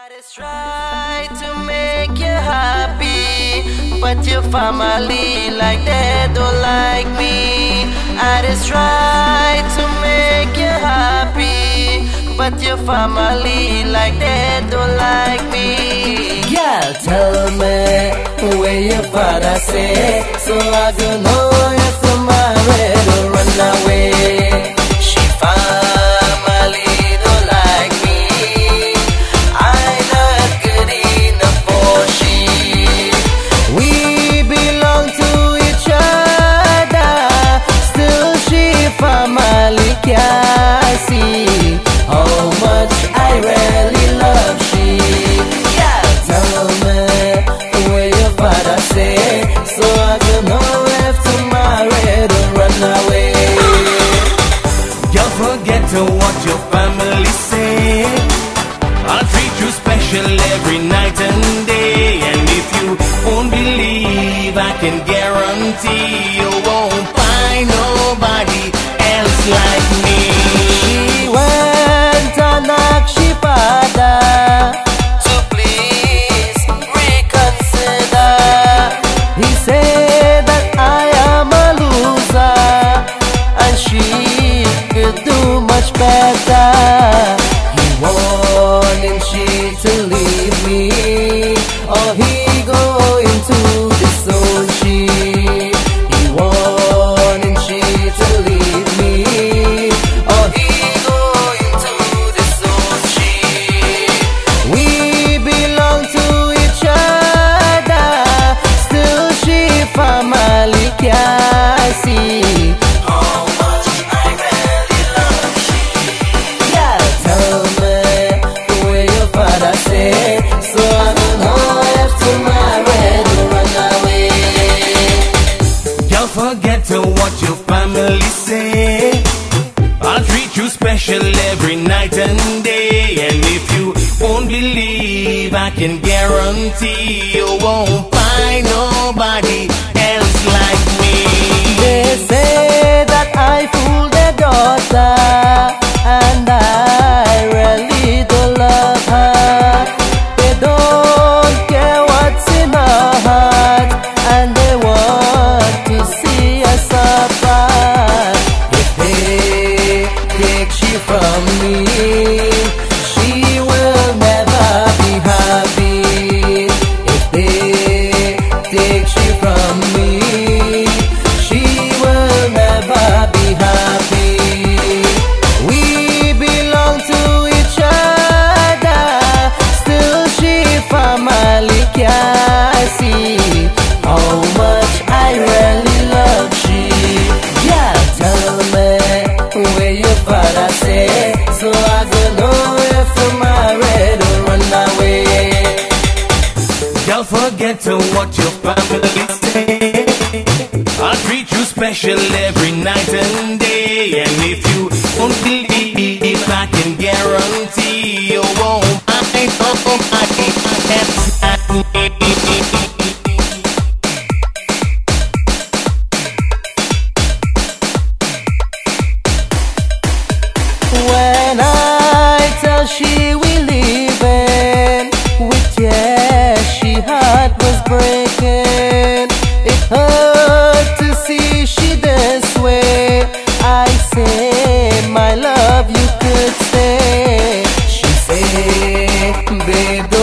just try to make you happy, but your family like they don't like me. I just try to make you happy, but your family like they don't like me. Girl, tell me where your father say, so I can know if to marry or run away. She family don't like me. I'm not good enough for she. We belong to each other, still she family can't see how much I really love she. Yeah, tell me where your father say, so I can know if to marry or run away. Don't forget to what your family say. I'll treat you special every night and day. And if you won't believe, I can guarantee you won't find nobody else like me. She went and asked she father to please reconsider. He said that I am a loser and she could do much better. He wanted she to leave me, or he going to disown she. He wanted she to leave me, or he going to disown she. We belong to each other, still she family can't see how much I really love she. Yeah, tell me where your father say, so I don't know if to marry or run away. Don't forget to what your family say. I'll treat you special every night and day. And if you won't believe, I can guarantee you won't find nobody else like me. They say that I fooled their daughter, and I really don't love her. They don't care what's in her heart, and they want to see us suffer. If they take she from me, she will never be happy. If they take she from me, she will never be happy. We belong to each other, still she family can't see how much I really love she. Yeah, tell me where your father say, so I can know if to marry or run away. Don't forget to what your family say. I'll treat you special every night and day. And if you won't believe, I can guarantee you won't find nobody else like me. When I tell she we leaving, with tears she heart was breaking. It hurt to see she this way. I say, my love, you could stay. She say, babe,